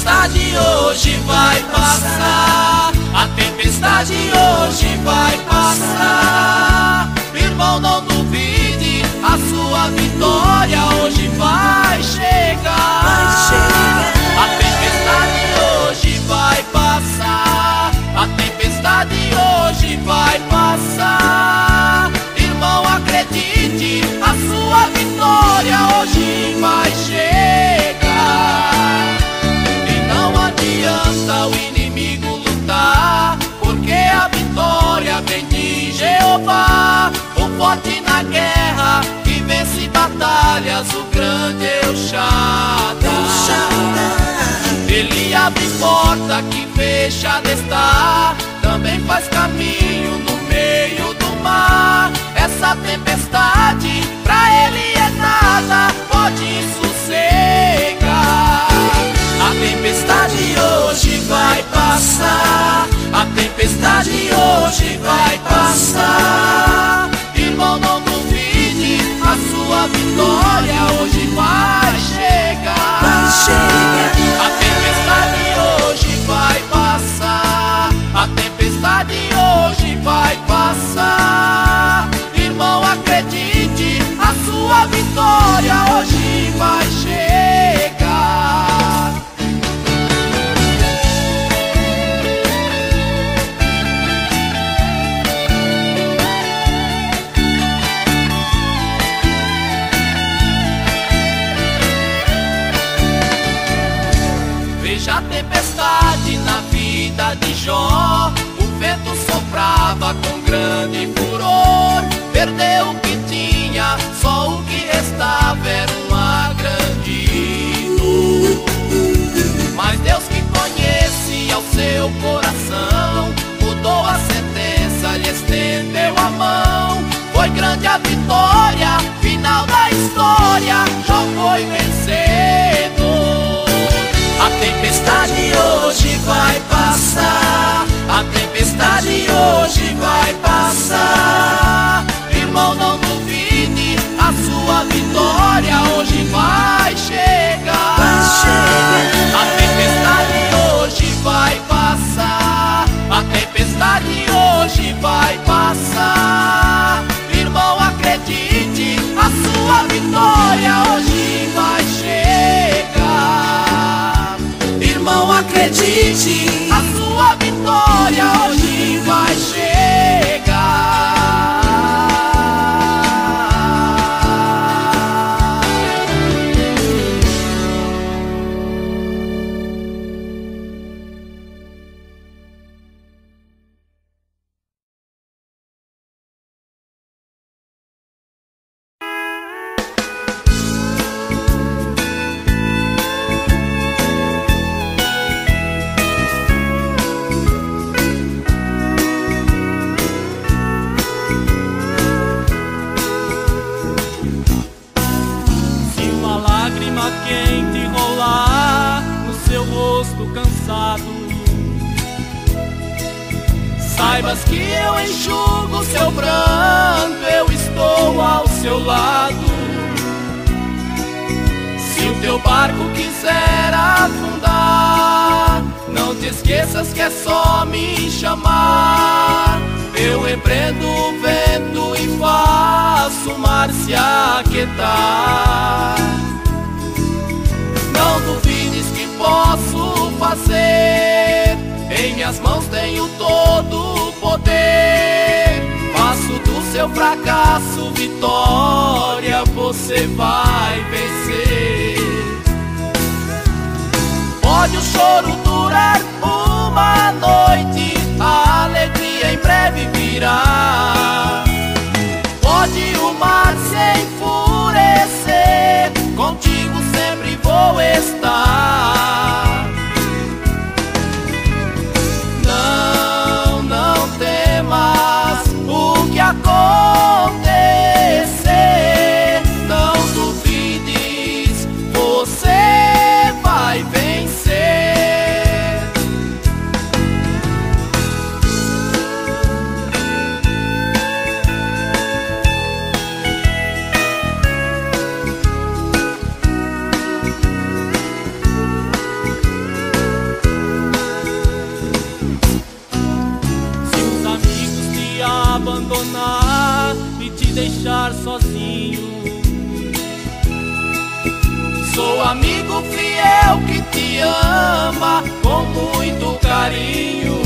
tempestade hoje vai passar. A tempestade hoje vai passar. Irmão, não duvide, a sua vitória hoje vai chegar. A tempestade hoje vai passar. A tempestade hoje vai passar. Irmão, acredite, a sua vitória hoje vai chegar. E não adianta o inimigo lutar, porque a vitória vem de Jeová. O forte na guerra, que vence batalhas, o grande El Shaddai. Ele abre porta que fechada está, também faz caminho no meio do mar. Essa tempestade pra ele é nada, pode sossegar. A tempestade hoje vai passar. A tempestade hoje vai passar. Irmão, não duvide, a sua vitória hoje vai chegar. A tempestade hoje vai passar. A tempestade hoje vai passar. Irmão, acredite, a sua vitória hoje vai chegar. Veja a tempestade na vida de Jó. O vento soprava com grande furor. Perdeu o que tinha, só o que restava era uma grande dor. Mas Deus, que conhecia o seu coração, mudou a sentença, lhe estendeu a mão. Foi grande a vitória, final da história, Jó foi vencedor. A tempestade hoje vai passar. A tempestade hoje vai passar. Irmão, não duvide, a sua vitória hoje vai chegar. A tempestade hoje vai passar. A tempestade hoje vai passar. Irmão, acredite, a sua vitória hoje vai chegar. Irmão, acredite, a sua vitória hoje vai chegar. Quente rolar no seu rosto cansado, saibas que eu enxugo seu pranto, eu estou ao seu lado. Se o teu barco quiser afundar, não te esqueças que é só me chamar. Eu repreendo o vento e faço o mar se aquietar. Não duvides que posso fazer, em minhas mãos tenho todo o poder. Faço do seu fracasso vitória, você vai vencer. Pode o choro durar uma noite, a alegria em breve virá. Pode o mar se enfurecer, contigo sempre vou estar. Não, não temas o que acontecer. Não duvides, você vai vencer. sozinho. Sou amigo fiel que te ama com muito carinho.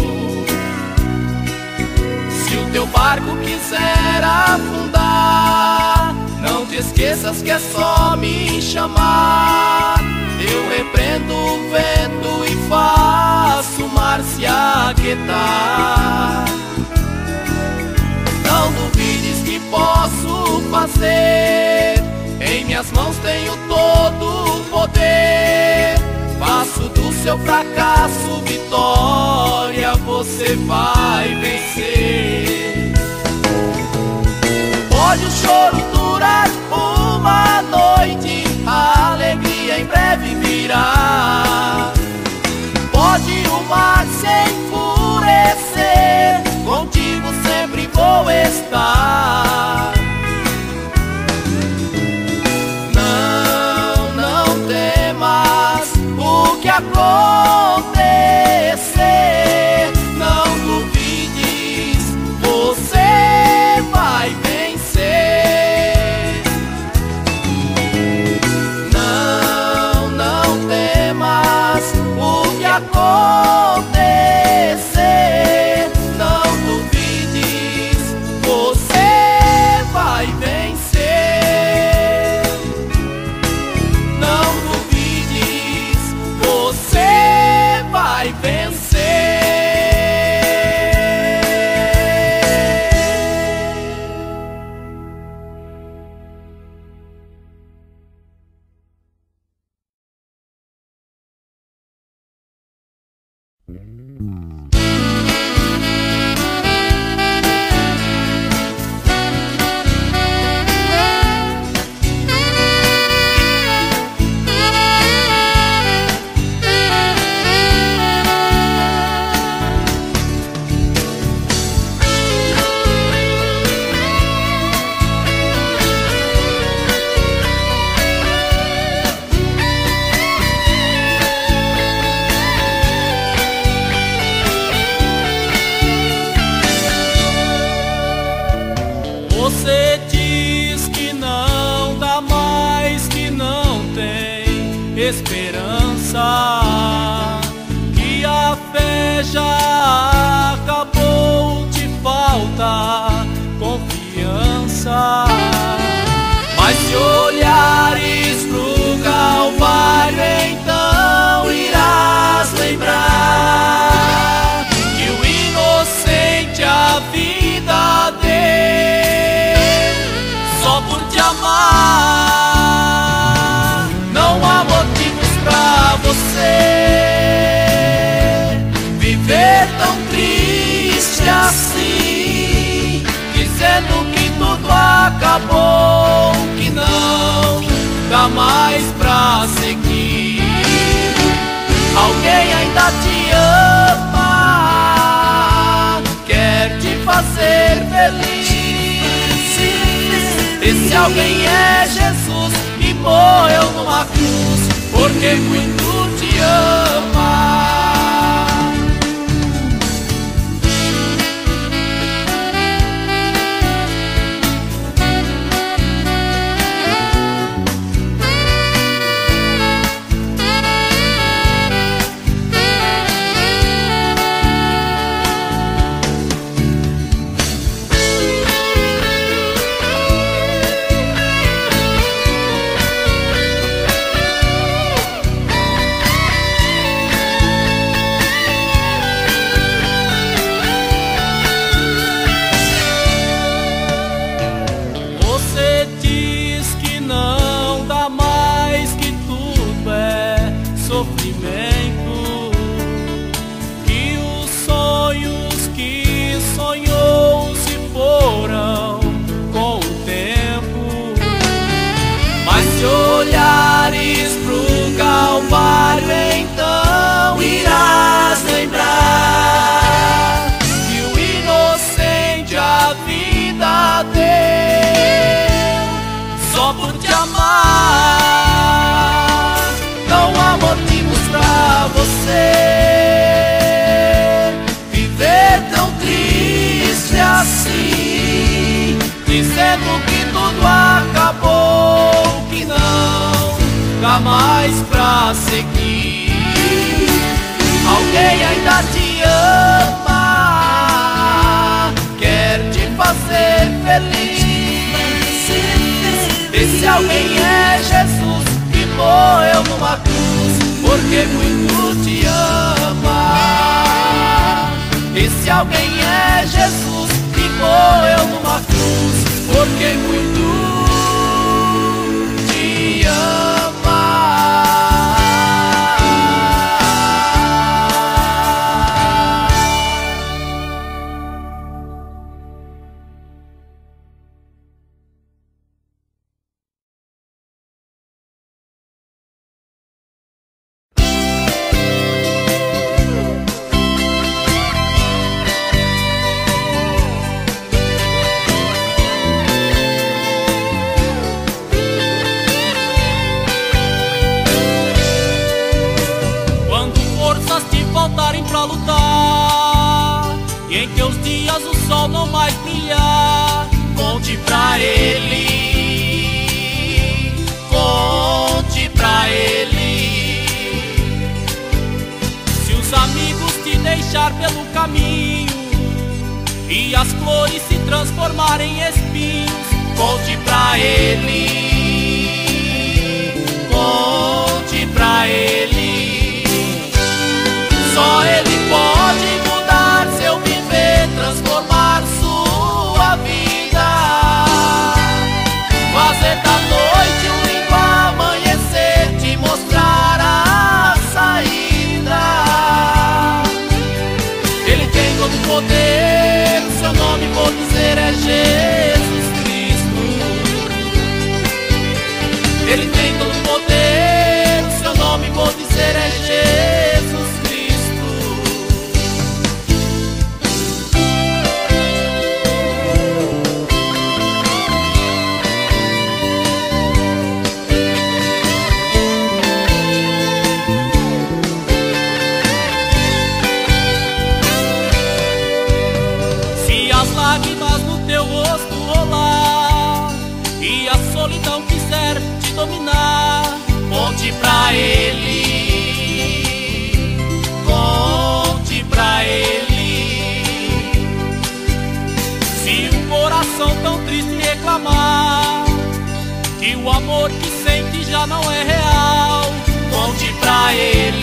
Se o teu barco quiser afundar, não te esqueças que é só me chamar. Eu repreendo o vento e faço o mar se aquietar. Não duvides que posso fazer, em minhas mãos tenho todo o poder. Faço do seu fracasso vitória, você vai vencer. Pode o choro durar uma noite, a alegria em breve virá. Pode o mar se enfurecer, contigo sempre vou estar. Não temas o que acontecer, não duvides, você vai vencer. Não temas o que acontecer, não duvides, você vai vencer. Não duvides, você vai vencer. Você diz que não dá mais, que não tem esperança, que a fé já acabou, te falta confiança. Mas se olhares pro Calvário, então irás lembrar que o inocente a vida deu só por te amar. Não há motivos pra você viver tão triste assim, dizendo que tudo acabou, que não dá mais pra seguir. Alguém ainda te ama, quer te fazer feliz. Esse alguém é Jesus e morreu numa cruz, porque muito te ama. Que os sonhos que sonhou se foram com o tempo. Mas se olhares pro Calvário, então irás lembrar que o inocente a vida deu só por te amar. Não há motivos pra você viver jamais pra seguir. Alguém ainda te ama, quer te fazer feliz. Esse alguém é Jesus que morreu numa cruz, porque muito te ama. Esse alguém é Jesus que morreu numa cruz, porque muito te ama. Pra lutar, e em teus dias o sol não mais brilhar, conte pra ele, conte pra ele. Se os amigos te deixar pelo caminho e as flores se transformarem em espinhos, conte pra ele, conte pra ele. Só ele pode mudar seu viver, transformar sua vida, fazer da noite um lindo amanhecer, te mostrar a saída. Ele tem todo o poder, o seu nome vou dizer é Jesus Cristo. Ele tem todo o poder, o seu nome vou dizer é Jesus Cristo. solidão quiser te dominar, conte pra ele, conte pra ele. Se o coração tão triste reclamar que o amor que sente já não é real, conte pra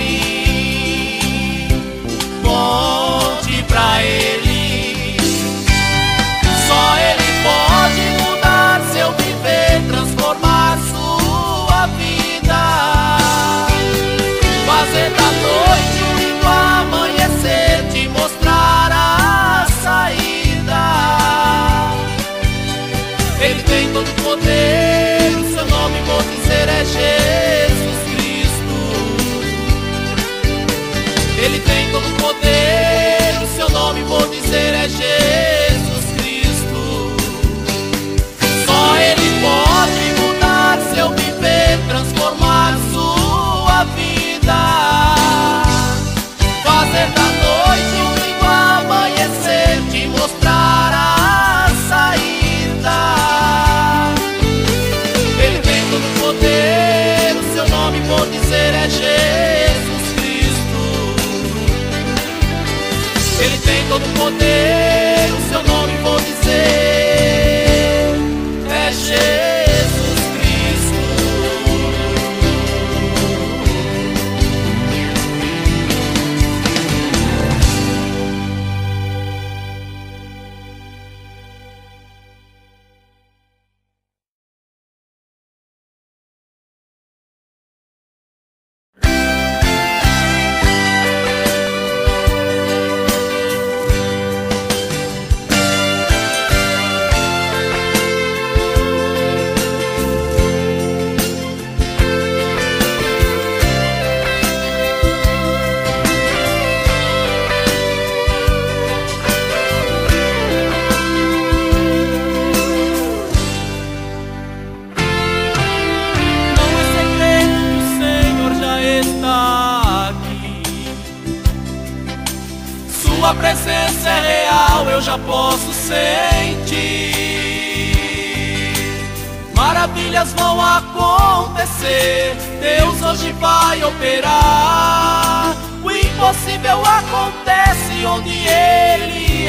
ele, conte pra ele. Só ele pode mudar seu viver, transformar sua vida, fazer da noite um lindo amanhecer, te mostrar a saída. Ele tem todo o poder, o seu nome vou dizer é Jesus Cristo. Ele tem todo o poder, o seu nome vou dizer é Jesus Cristo. Só ele pode mudar seu viver, transformar sua vida, fazer da noite um lindo amanhecer, te mostrar a saída. Ele tem todo o poder, o seu nome vou dizer é Jesus Cristo. Ele tem todo o poder, o seu nome vou dizer é Jesus Cristo. Sua presença é real, eu já posso sentir. maravilhas vão acontecer. Deus hoje vai operar. O impossível acontece onde Ele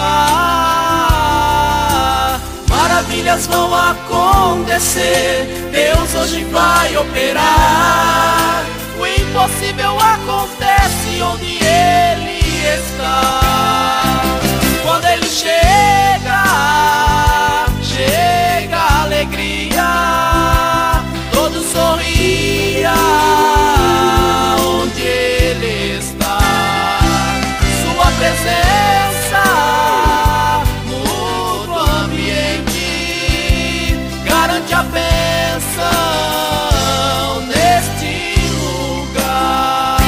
está. Maravilhas vão acontecer. Deus hoje vai operar. O impossível acontece onde Ele está. Quando Ele chega, chega a alegria. Todo sorria onde Ele está. Sua presença muda o ambiente, garante a bênção neste lugar.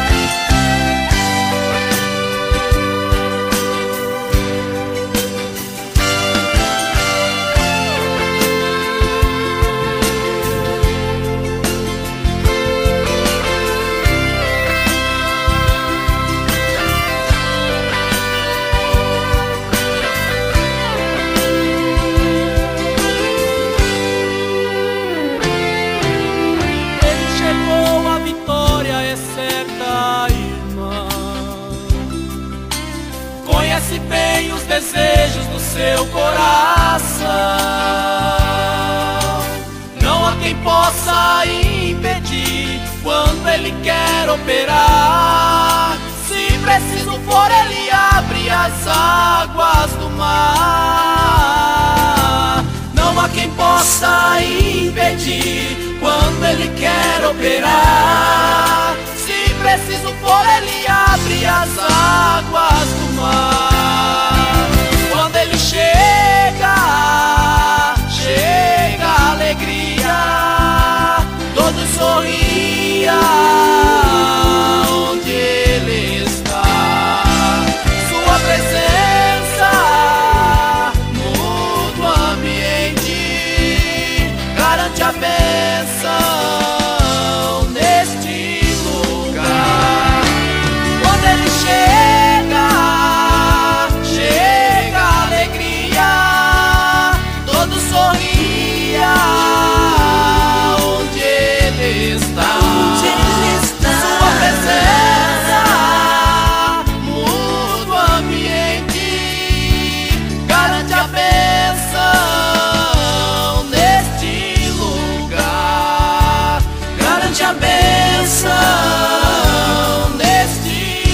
Conhece bem os desejos do seu coração. Não há quem possa impedir quando Ele quer operar. Se preciso for, Ele abre as águas do mar. Não há quem possa impedir quando Ele quer operar. Se preciso for, Ele abre as águas do mar. Quando Ele chega, chega a alegria. Todos sorria onde Ele está. Sua presença muda o ambiente, garante a bênção neste lugar. Quando Ele chega, chega a alegria. Todo sorria onde Ele está. Sua presença muda o ambiente, garante a bênção neste lugar. Garante a bênção neste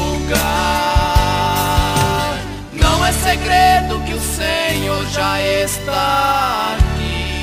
lugar. Não é segredo que o Senhor já está aqui.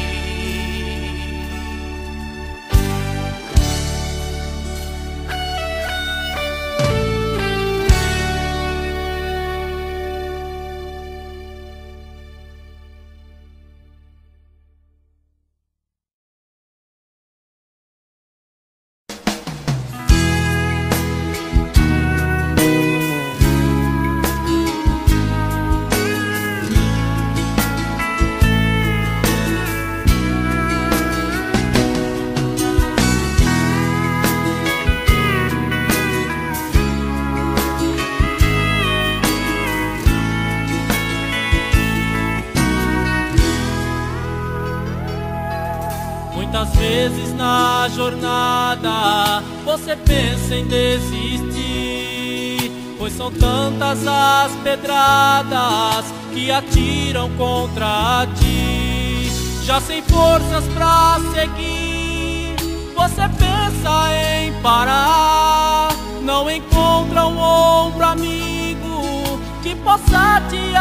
Muitas vezes na jornada você pensa em desistir, pois são tantas as pedradas que atiram contra ti. Já sem forças pra seguir, você pensa em parar. Não encontra um ombro amigo que possa te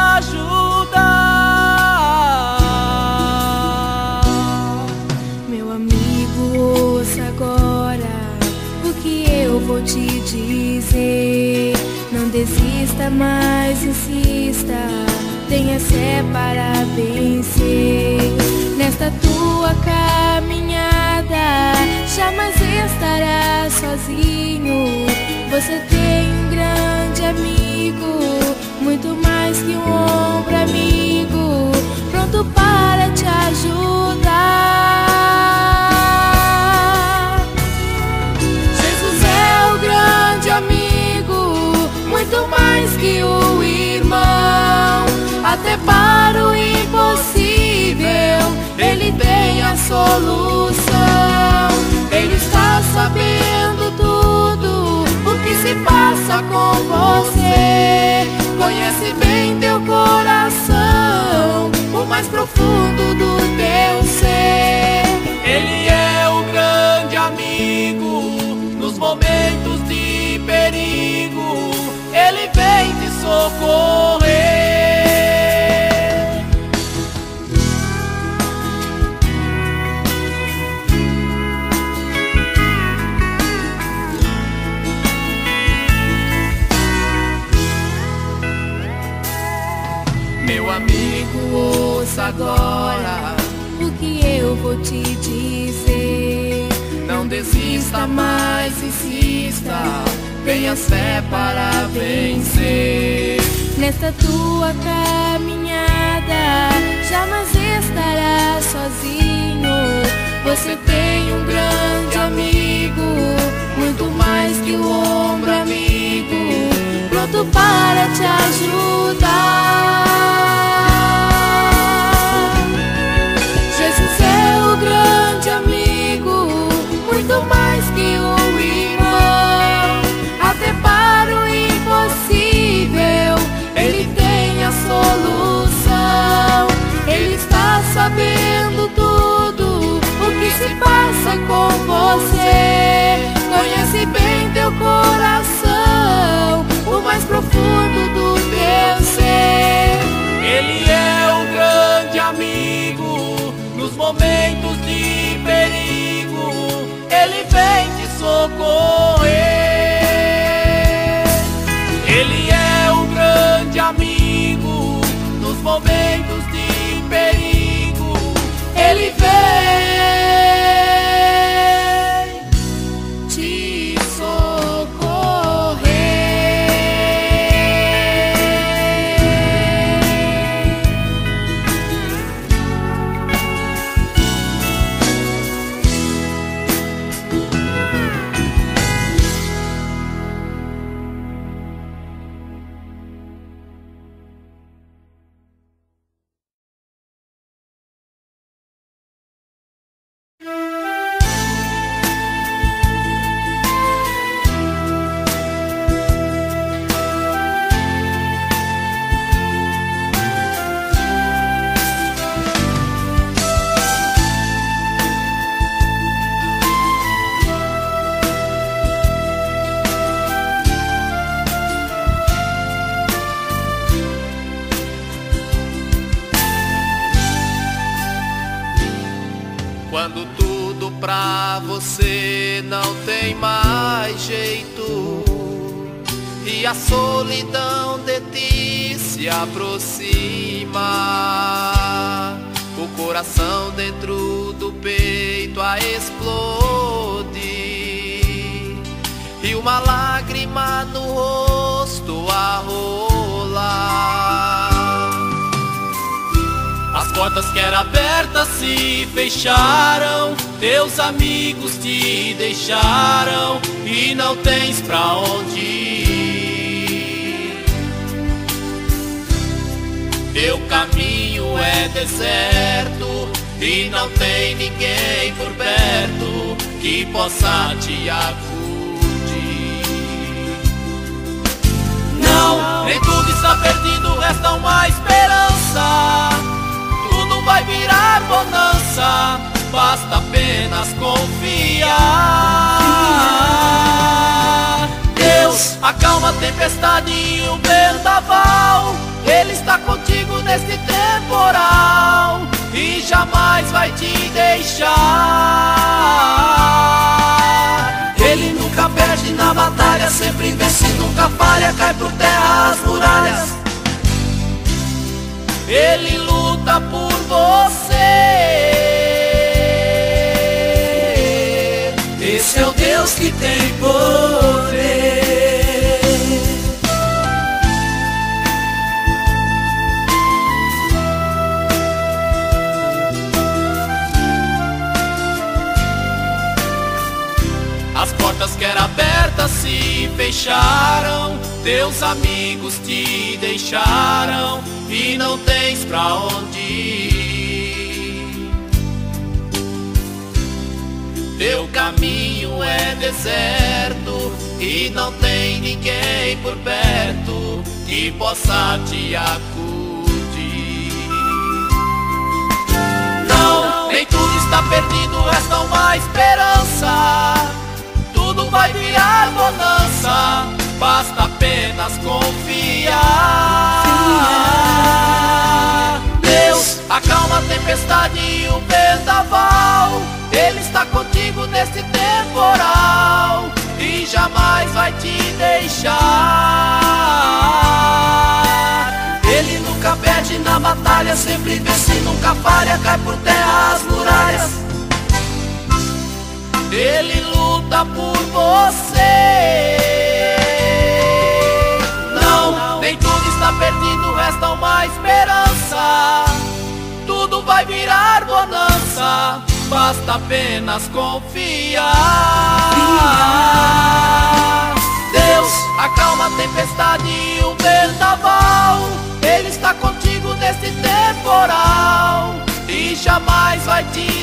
ajudar. Ouça agora o que eu vou te dizer. Não desista, mas insista. Tenha fé para vencer. Nesta tua caminhada jamais estarás sozinho. Você tem um grande amigo, muito mais que um ombro amigo, pronto para te ajudar. Amigo, muito mais que o irmão, até para o impossível Ele tem a solução. Ele está sabendo tudo o que se passa com você. Conhece bem teu coração, o mais profundo do teu ser. Ele é o grande amigo nos momentos de perigo. Ele vem te socorrer. Meu amigo, ouça agora o que eu vou te dizer. não desista mais, insista, tenhas fé para vencer. Nesta tua caminhada jamais estarás sozinho. Você tem um grande amigo, muito mais que um ombro amigo, pronto para te ajudar. Jesus é o grande amigo, muito mais que um irmão. Até para o impossível Ele tem a solução. Ele está sabendo tudo o que se passa com você. Conhece bem teu coração, o mais profundo do teu ser. Ele é o grande amigo nos momentos de perigo. Ele vem te socorrer. Ele é o grande amigo nos momentos de perigo. Ele vem te socorrer. Quando tudo pra você não tem mais jeito e a solidão de ti se aproxima, o coração dentro do peito a explode e uma lágrima no rosto a rolar. As portas que eram abertas se fecharam, teus amigos te deixaram e não tens pra onde ir. Teu caminho é deserto e não tem ninguém por perto que possa te acudir. Não, nem tudo está perdido, resta uma esperança. Tudo vai virar bonança, basta apenas confiar. Deus acalma a tempestade e o vendaval. Ele está contigo neste temporal e jamais vai te deixar. Ele nunca perde na batalha, sempre vence, nunca falha, cai por terra as muralhas. Ele luta por você. Esse é o Deus que tem poder. As portas que eram abertas se fecharam, teus amigos te deixaram e não tens pra onde ir. Teu caminho é deserto e não tem ninguém por perto que possa te acudir. Não, nem tudo está perdido, resta uma esperança. Tudo vai virar bonança, basta apenas confiar. Deus acalma a tempestade e o vendaval. Ele está contigo nesse temporal e jamais vai te deixar. Ele nunca perde na batalha, sempre vence, nunca falha, cai por terra as muralhas. Ele luta por você. Não, nem tudo está perdido, resta uma esperança. Tudo vai virar bonança, basta apenas confiar. Deus acalma a tempestade e o vendaval. Ele está contigo nesse temporal e jamais vai te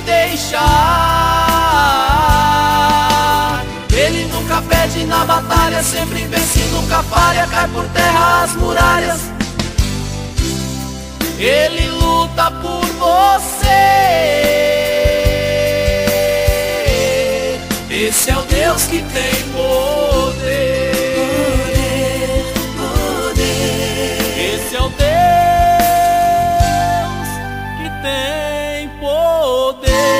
deixar. Ele nunca perde na batalha, sempre vence, nunca falha, cai por terra as muralhas. Ele luta por você. Esse é o Deus que tem poder. Esse é o Deus que tem poder.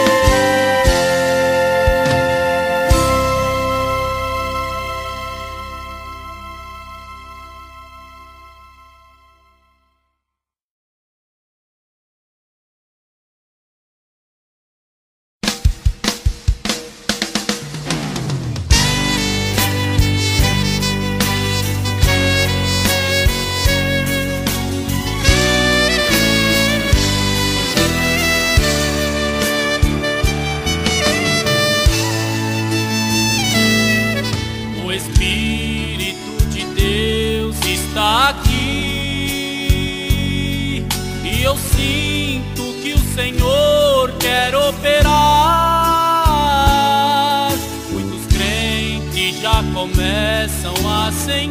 Aqui e eu sinto que o Senhor quer operar. Muitos crentes já começam a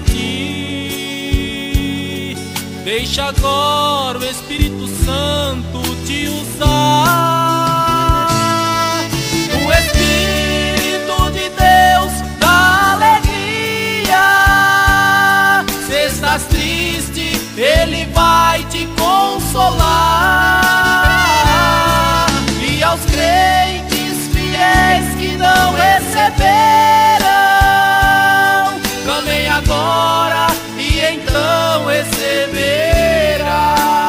sentir. Deixa agora o Espírito Santo te usar. O Espírito de Deus dá alegria. Se estás triste, Ele vai te consolar. E aos crentes fiéis que não receberam, clamem agora e então receberás.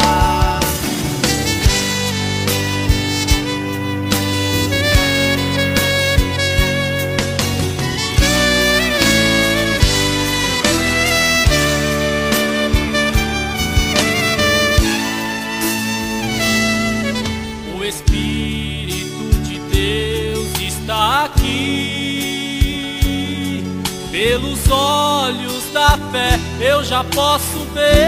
Pelos olhos da fé eu já posso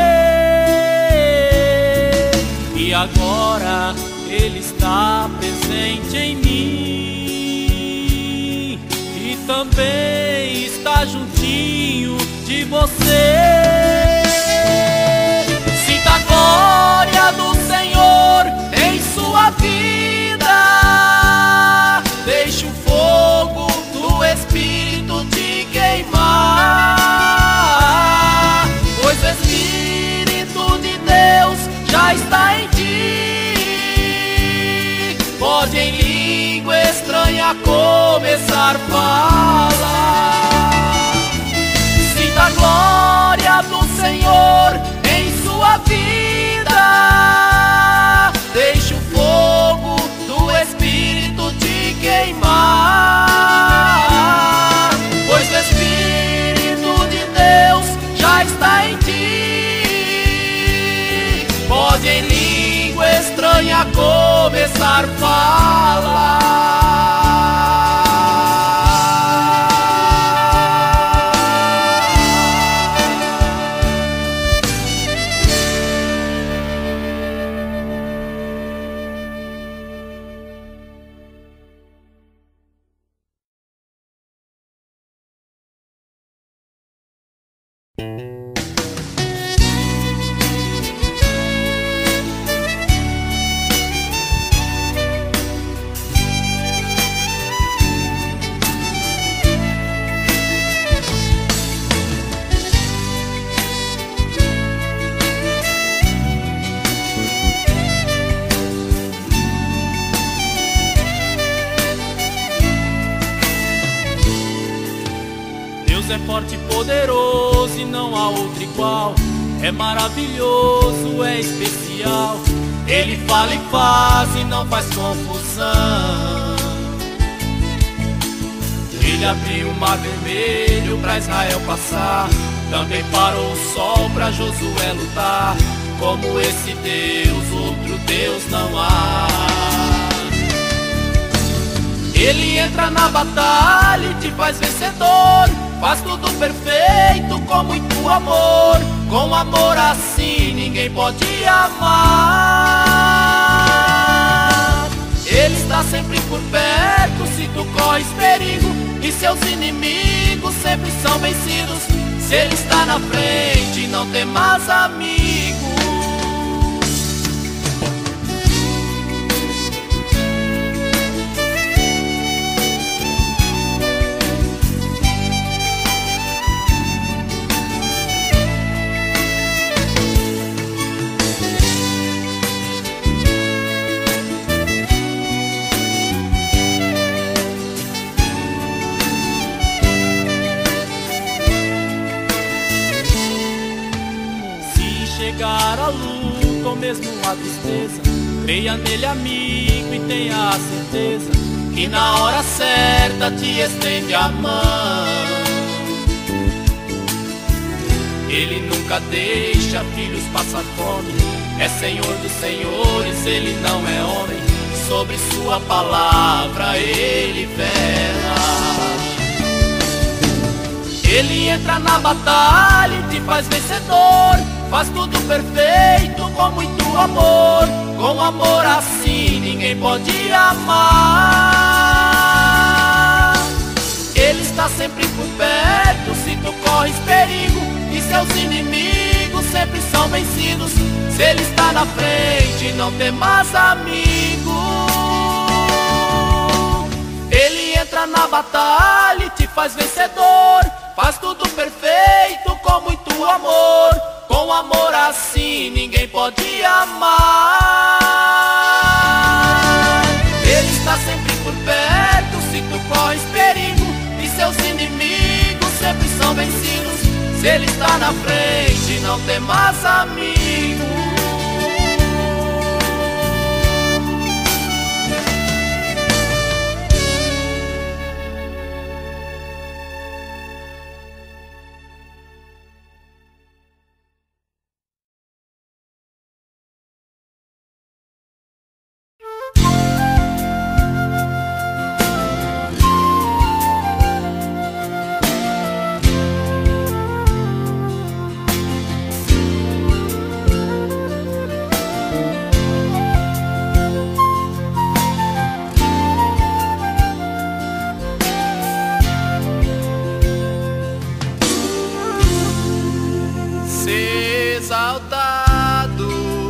ver, e agora Ele está presente em mim e também está juntinho de você. Sinta a glória do Senhor em sua vida, deixe o fogo do Espírito te queimar, pois o Espírito de Deus já está em ti. Pode em língua estranha começar a falar. Sinta a glória do Senhor em sua vida, deixe o fogo do Espírito te queimar, pois o Espírito de Deus já está em ti. Pode em língua estranha começar a falar. Deus é forte e poderoso e não há outro igual. É maravilhoso, é especial. Ele fala e faz e não faz confusão. Ele abriu o mar vermelho pra Israel passar. Também parou o sol pra Josué lutar. Como esse Deus, outro Deus não há. Ele entra na batalha e te faz vencedor. Faz tudo perfeito com muito amor. Com amor assim ninguém pode amar. Ele está sempre por perto se tu corres perigo. E seus inimigos sempre são vencidos. Se ele está na frente, não tem mais amigos. Chegar a luta ou mesmo a tristeza, creia nele, amigo, e tenha a certeza que na hora certa te estende a mão. Ele nunca deixa filhos passar fome. É Senhor dos senhores, ele não é homem. Sobre sua palavra ele vela. Ele entra na batalha e te faz vencedor. Faz tudo perfeito com muito amor. Com amor assim ninguém pode amar. Ele está sempre por perto se tu corres perigo. E seus inimigos sempre são vencidos. Se ele está na frente não tem mais amigo. Ele entra na batalha e te faz vencedor. Faz tudo perfeito com muito amor. Com amor assim ninguém pode amar. Ele está sempre por perto se tu corres perigo. E seus inimigos sempre são vencidos. Se ele está na frente não tem mais amigo. Exaltado,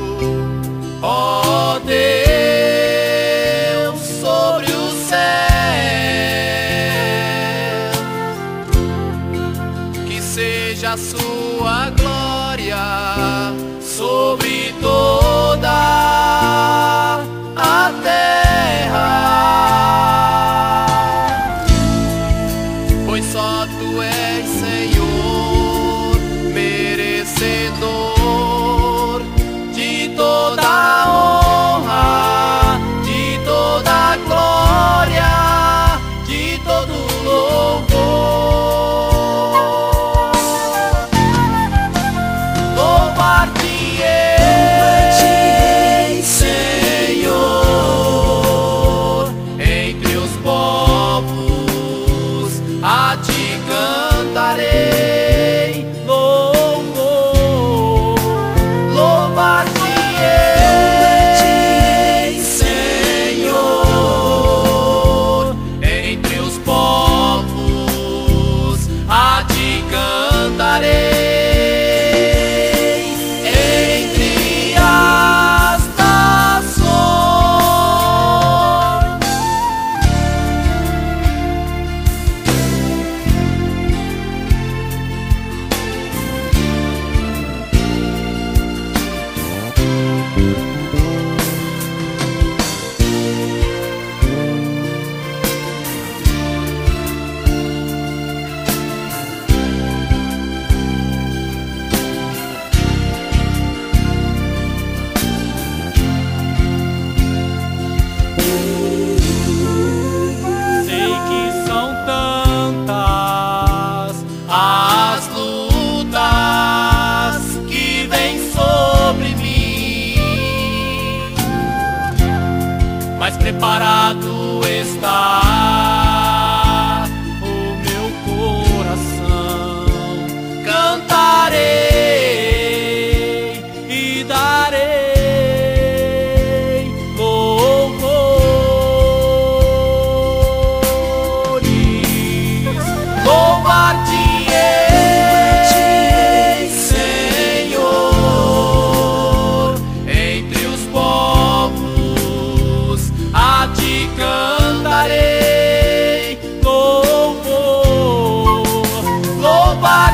ó Deus, sobre o céu, que seja a sua glória sobre toda a terra, pois só tu és Senhor, merecedor de toda a honra, de toda a glória, de todo louvor. Louvar-te-ei. preparado está o meu coração. Cantarei e darei louvores. Louvar-te-ei, Senhor, entre os povos a ti cantarei louvor. Louvar